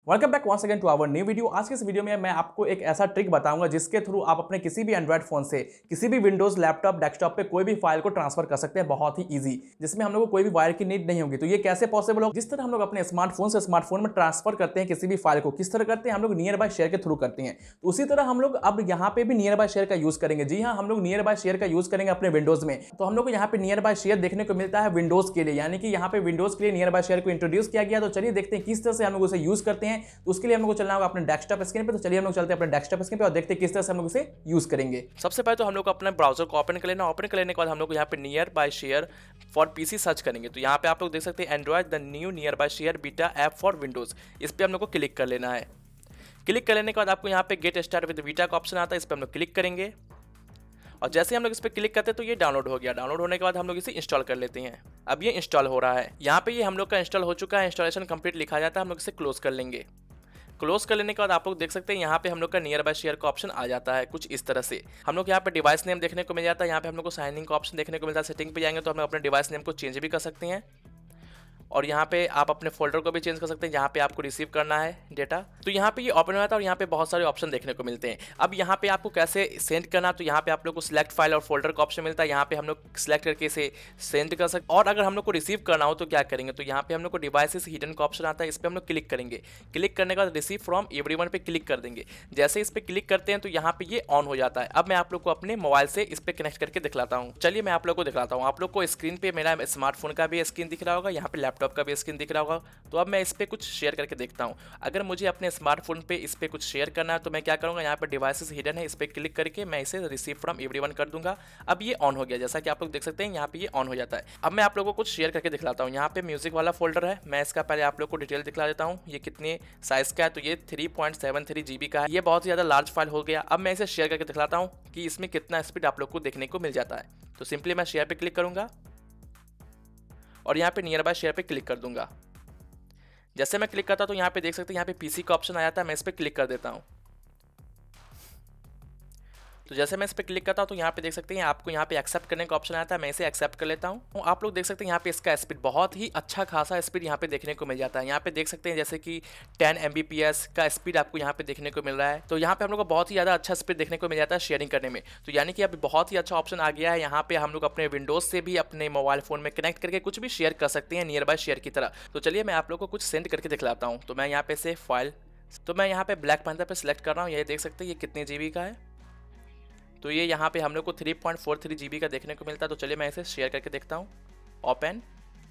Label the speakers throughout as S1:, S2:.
S1: Welcome back once again to our new video. आज के इस वीडियो में मैं आपको एक ऐसा ट्रिक बताऊंगा जिसके थ्रू आप अपने किसी भी एंड्रॉइड फोन से किसी भी विंडोज लैपटॉप डेस्कटॉप पे कोई भी फाइल को ट्रांसफर कर सकते हैं बहुत ही इजी, जिसमें हम लोग को कोई भी वायर की नीड नहीं होगी। तो ये कैसे पॉसिबल होगा? जिस तरह हम लोग अपने स्मार्टफोन से स्मार्टफोन में ट्रांसफर करते हैं किसी भी फाइल को, किस तरह करते हैं हम लोग नियर बाय शेयर के थ्रू करते हैं, तो उसी तरह हम लोग अब यहाँ पे भी नियर बाय शेयर का यूज करेंगे। जी हाँ, हम लोग नियर बाय शेयर का यूज करेंगे अपने विंडोज में। तो हम लोग को यहाँ पे नियर बाय शेयर देखने को मिलता है विंडोज के लिए, यानी कि यहाँ पे विंडोज के लिए नियर बाय शेयर को इंट्रोड्यूस किया गया। तो चलिए देखते हैं किस तरह से हम लोग उसे यूज करते हैं। तो उसके लिए हम लोग को चलना होगा अपने डेस्कटॉप स्क्रीन पे। तो चलिए हम लोग चलते हैं अपने डेस्कटॉप स्क्रीन पे और देखते हैं किस तरह से हम लोग इसे यूज करेंगे। सबसे पहले तो हम लोग को अपने ब्राउजर को ओपन कर लेना। ओपन कर लेने के बाद हम लोग यहाँ पे nearby share for PC search करेंगे। तो यहाँ पे आप लोग देख सकते हैं Android the new nearby share beta app for Windows. इस पर हम लोग को क्लिक कर लेना है। क्लिक कर लेने के बाद आपको यहाँ पे गेट स्टार्ट विद बीटा का ऑप्शन आता है, इस पर हम लोग क्लिक करेंगे। और जैसे हम लोग इस पर क्लिक करते हैं तो ये डाउनलोड हो गया। डाउनलोड होने के बाद हम लोग इसे इंस्टॉल कर लेते हैं। अब ये इंस्टॉल हो रहा है। यहाँ पे ये हम लोग का इंस्टॉल हो चुका है, इंस्टॉलेशन कंप्लीट लिखा जाता है। हम लोग इसे क्लोज कर लेंगे। क्लोज कर लेने के बाद आप लोग देख सकते हैं यहाँ पे हम लोग का नियर बाय शेयर का ऑप्शन आ जाता है कुछ इस तरह से। हम लोग यहाँ पे डिवाइस नेम देखने को मिल जाता है। यहाँ पे हम लोग को साइनिंग का ऑप्शन देखने को मिलता है। सेटिंग पे जाएंगे तो हम लोग अपने डिवाइस नेम को चेंज भी कर सकते हैं। और यहाँ पे आप अपने फोल्डर को भी चेंज कर सकते हैं जहाँ पे आपको रिसीव करना है डेटा। तो यहाँ पे ये ओपन हो जाता है और यहाँ पे बहुत सारे ऑप्शन देखने को मिलते हैं। अब यहाँ पे आपको कैसे सेंड करना, तो यहाँ पे आप लोग को सिलेक्ट फाइल और फोल्डर का ऑप्शन मिलता है। यहाँ पे हम लोग सिलेक्ट करके इसे सेंड कर सकते हैं। और अगर हम लोग को रिसीव करना हो तो क्या करेंगे, तो यहाँ पे हम लोग को डिवाइसेस हिडन का ऑप्शन आता है, इस पर हम लोग क्लिक करेंगे। क्लिक करने के बाद रिसीव फ्रॉम एवरीवन पे क्लिक कर देंगे। जैसे इस पर क्लिक करते हैं तो यहाँ पे ये ऑन हो जाता है। अब मैं आप लोग को अपने मोबाइल से इस पर कनेक्ट करके दिखलाता हूँ। चलिए मैं आप लोग को दिखलाता हूँ। आप लोग को स्क्रीन पे मेरा स्मार्टफोन का भी स्क्रीन दिख रहा होगा, यहाँ पे लैपटॉप का भी स्क्रीन दिख रहा होगा। तो अब मैं इस पे कुछ शेयर करके देखता हूँ। अगर मुझे अपने स्मार्टफोन पे इस पे कुछ शेयर करना है तो मैं क्या करूँगा, यहाँ पे डिवाइसेस हिडन है, इस पे क्लिक करके मैं इसे रिसीव फ्रॉम एवरीवन कर दूंगा। अब ये ऑन हो गया, जैसा कि आप लोग देख सकते हैं यहाँ पे ये ऑन हो जाता है। अब मैं आप लोगों को कुछ शेयर करके दिखलाता हूँ। यहाँ पे म्यूजिक वाला फोल्डर है, मैं इसका पहले आप लोग को डिटेल दिखला देता हूँ। ये कितने साइज का है, तो ये 3.73 GB का है। ये बहुत ही ज़्यादा लार्ज फाइल हो गया। अब मैं इसे शेयर करके दिखलाता हूँ कि इसमें कितना स्पीड आप लोग को देखने को मिल जाता है। तो सिंपली मैं शेयर पे क्लिक करूँगा और यहाँ पे नियर बाय शेयर पे क्लिक कर दूंगा। जैसे मैं क्लिक करता हूं तो यहाँ पे देख सकते हैं यहाँ पे पीसी का ऑप्शन आ जाता है। मैं इस पर क्लिक कर देता हूं। तो जैसे मैं इस पर क्लिक करता हूं तो यहाँ पे देख सकते हैं आपको यहाँ पे एक्सेप्ट करने का ऑप्शन आता है। मैं इसे एक्सेप्ट कर लेता हूँ। आप लोग देख सकते हैं यहाँ पे इसका स्पीड बहुत ही अच्छा खासा स्पीड यहाँ पे देखने को मिल जाता है। यहाँ पे देख सकते हैं जैसे कि 10 Mbps का स्पीड आपको यहाँ पे देखने को मिल रहा है। तो यहाँ पे हम लोग को बहुत ही ज़्यादा अच्छा स्पीड देखने को मिल जाता है शेयरिंग करने में। तो यानी कि अभी बहुत ही अच्छा ऑप्शन आ गया है। यहाँ पे हम लोग अपने विंडोज से भी अपने मोबाइल फोन में कनेक्ट करके कुछ भी शेयर कर सकते हैं नियर बाय शेयर की तरह। तो चलिए मैं आप लोग को कुछ सेंड करके दिखलाता हूँ। तो मैं यहाँ पे से फाइल, तो मैं यहाँ पे ब्लैक पैंथर पे सिलेक्ट कर रहा हूँ। ये देख सकते हैं ये कितने GB का है। तो ये यहाँ पे हम लोग को 3.43 GB का देखने को मिलता है। तो चलिए मैं इसे शेयर करके देखता हूँ। ओपन,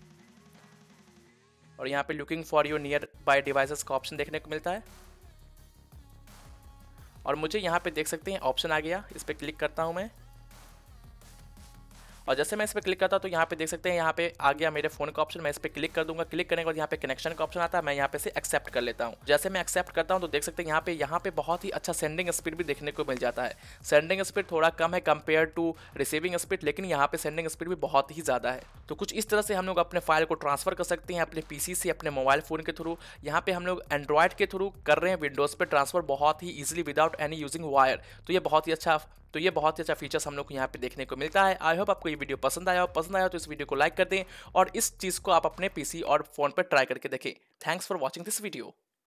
S1: और यहाँ पे looking for your nearby devices का ऑप्शन देखने को मिलता है। और मुझे यहाँ पे देख सकते हैं ऑप्शन आ गया, इस पर क्लिक करता हूँ मैं। और जैसे मैं इस पर क्लिक करता हूँ तो यहाँ पे देख सकते हैं यहाँ पे आ गया मेरे फोन का ऑप्शन। मैं इस पर क्लिक कर दूंगा। क्लिक करने के बाद यहाँ पे कनेक्शन का ऑप्शन आता है। मैं यहाँ पे से एक्सेप्ट कर लेता हूँ। जैसे मैं एक्सेप्ट करता हूँ तो देख सकते हैं यहाँ पे बहुत ही अच्छा सेंडिंग स्पीड भी देखने को मिल जाता है। सेंडिंग स्पीड थोड़ा कम है कंपेयर टू रिसीविंग स्पीड, लेकिन यहाँ पे सेंडिंग स्पीड भी बहुत ही ज़्यादा है। तो कुछ इस तरह से हम लोग अपने फाइल को ट्रांसफर कर सकते हैं अपने पीसी से अपने मोबाइल फोन के थ्रू। यहाँ पे हम लोग एंड्रॉइड के थ्रू कर रहे हैं विंडोज़ पे ट्रांसफर बहुत ही easily without any using wire. तो ये बहुत ही अच्छा फीचर्स हम लोग को यहाँ पे देखने को मिलता है। आई होप आपको ये वीडियो पसंद आया तो इस वीडियो को लाइक कर दें और इस चीज़ को आप अपने पीसी और फोन पर ट्राई करके देखें। Thanks for watching this video.